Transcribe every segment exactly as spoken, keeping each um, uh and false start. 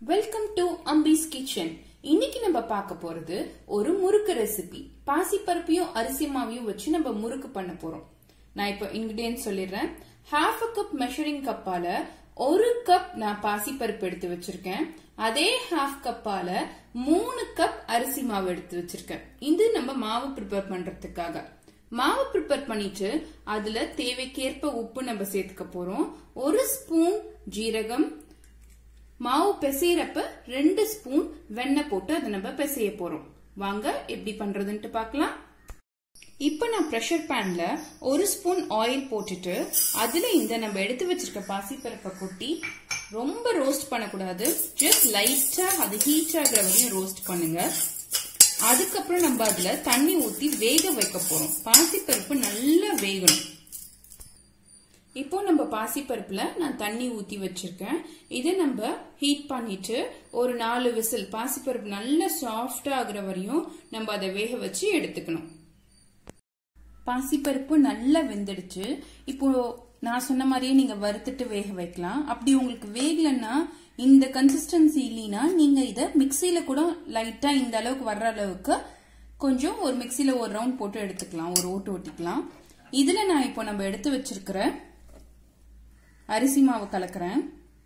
Welcome to அம்பிஸ் kitchen. இன்னைக்கு நம்ம பார்க்க போறது ஒரு முறுக்கு ரெசிபி. பாசிப்பருப்பையும் அரிசி மாவையும் வச்சு நம்ம முறுக்கு பண்ண போறோம். நான் இப்போ இன்கிரிடியன்ட் சொல்லிடுறேன். ஹாஃப் அ கப் மெஷரிங் கப்பால ஒரு கப் நான் பாசிப்பருப்பு எடுத்து வச்சிருக்கேன். அதே ஹாஃப் கப்பால மூணு கப் அரிசி மாவு எடுத்து வச்சிருக்கேன். இது நம்ம மாவு ப்ரிப்பேர் பண்றதுக்காக. மாவு ப்ரிப்பேர் பண்ணிட்டு அதுல தேவைக்கேற்ப உப்பு நம்ம சேர்த்துக்க போறோம். ஒரு ஸ்பூன் ஜீரகம், மாவு பிசையறப்ப ரெண்டு ஸ்பூன் வெண்ணெய் போட்டு அதை நம்ம பிசைய போறோம். வாங்க எப்படி பண்றதுன்னு பார்க்கலாம். இப்ப நான் பிரஷர் பேன்ல ஒரு ஸ்பூன் ஆயில் போட்டுட்டு அதுல இந்த நம்ம எடுத்து வச்சிருக்க பாசிப்பருப்பை கொட்டி ரொம்ப ரோஸ்ட் பண்ணக்கூடாது. ஜஸ்ட் லைட்டா அது ஹீட் ஆகிற வரையும் ரோஸ்ட் பண்ணுங்க. அதுக்கப்புறம் நம்ம அதுல தண்ணி ஊத்தி வேக வைக்க போறோம். பாசிப்பருப்பு நல்லா வேகணும். இப்போ நம்ம பாசிப்பருப்புல நான் தண்ணி ஊத்தி வச்சிருக்கேன். இதை நம்ம ஹீட் பண்ணிட்டு ஒரு நாலு விசில் பாசிப்பருப்பு நல்லா சாஃப்டா ஆகுற வரையும் நம்ம அதை வேக வச்சு எடுத்துக்கணும். பாசிப்பருப்பு நல்லா வெந்துடுச்சு. இப்போ நான் சொன்ன மாதிரியே நீங்க வறுத்துட்டு வேக வைக்கலாம். அப்படி உங்களுக்கு வேகலன்னா இந்த கன்சிஸ்டன்சி இல்லைன்னா நீங்க இதை மிக்சியில கூட லைட்டா இந்த அளவுக்கு வர்ற அளவுக்கு கொஞ்சம் ஒரு மிக்சியில ஒரு ரவுண்ட் போட்டு எடுத்துக்கலாம், ஒரு ஓட்டு ஓட்டிக்கலாம். இதுல நான் இப்போ நம்ம எடுத்து வச்சிருக்கிற அரிசி மாவு கலக்கிறேன்.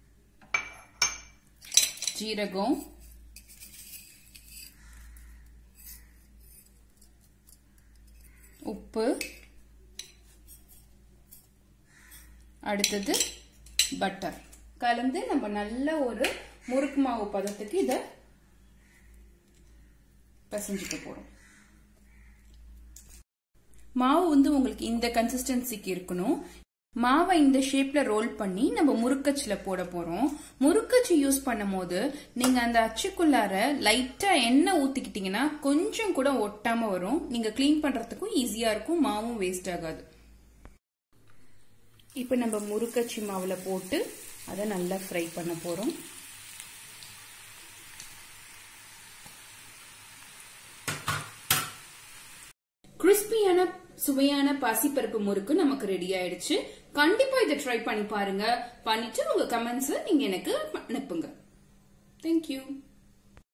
ஜீரகம், உப்பு, அடுத்தது பட்டர் கலந்து நம்ம நல்ல ஒரு முறுக்கு மாவு பதத்துக்கு இத பிசைஞ்சுக்க போறோம். மாவு வந்து உங்களுக்கு இந்த கன்சிஸ்டன்சிக்கு இருக்கணும். மாவை இந்த ஷேப்ல ரோல் பண்ணி நம்ம முறுக்கச்சுல போட போறோம். முறுக்கச்சு யூஸ் பண்ணும் போது நீங்க அந்த அச்சுக்குள்ளார லைட்டா எண்ணெய் ஊத்திக்கிட்டீங்கன்னா கொஞ்சம் கூட ஒட்டாம வரும். நீங்க கிளீன் பண்றதுக்கும் ஈஸியா இருக்கும், மாவும் வேஸ்ட் ஆகாது. இப்ப நம்ம முறுக்கச்சி மாவுல போட்டு அதை நல்லா ஃப்ரை பண்ண போறோம். கிறிஸ்பியான சுவையான பாசிப்பருப்பு முறுக்கு நமக்கு ரெடி ஆயிடுச்சு. கண்டிப்பா இதை ட்ரை பண்ணி பாருங்க. பண்ணிட்டு உங்க கமெண்ட்ஸ் நீங்க எனக்கு அனுப்புங்க. தேங்க்யூ.